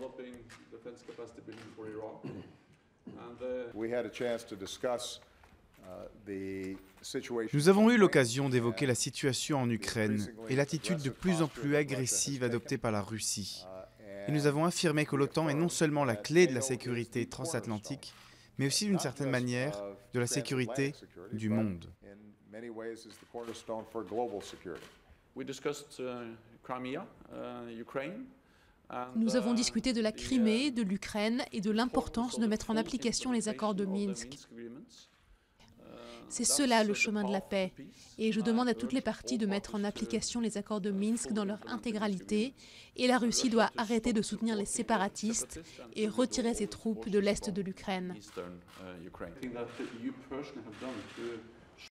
Nous avons eu l'occasion d'évoquer la situation en Ukraine et l'attitude de plus en plus agressive adoptée par la Russie. Et nous avons affirmé que l'OTAN est non seulement la clé de la sécurité transatlantique, mais aussi d'une certaine manière de la sécurité du monde. Nous avons discuté de la Crimée, de l'Ukraine et de l'importance de mettre en application les accords de Minsk. C'est cela le chemin de la paix. Et je demande à toutes les parties de mettre en application les accords de Minsk dans leur intégralité. Et la Russie doit arrêter de soutenir les séparatistes et retirer ses troupes de l'est de l'Ukraine.